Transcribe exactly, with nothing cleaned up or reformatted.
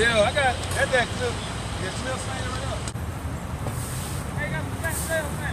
Yeah, I got, that's that clip. That smell saying right up. Hey, got some back sales, man.